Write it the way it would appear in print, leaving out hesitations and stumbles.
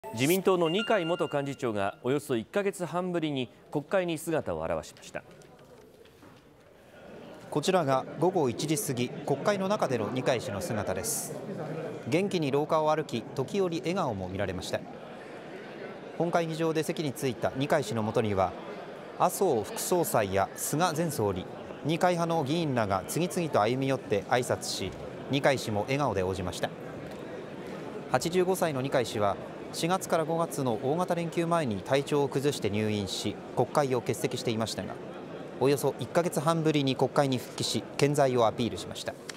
自民党の二階元幹事長がおよそ1ヶ月半ぶりに国会に姿を現しました。 こちらが午後1時過ぎ、国会の中での二階氏の姿です。元気に廊下を歩き、時折笑顔も見られました。本会議場で席に着いた二階氏のもとには、麻生副総裁や菅前総理、二階派の議員らが次々と歩み寄って挨拶し、二階氏も笑顔で応じました。85歳の二階氏は4月から5月の大型連休前に体調を崩して入院し、国会を欠席していましたが、およそ1ヶ月半ぶりに国会に復帰し、健在をアピールしました。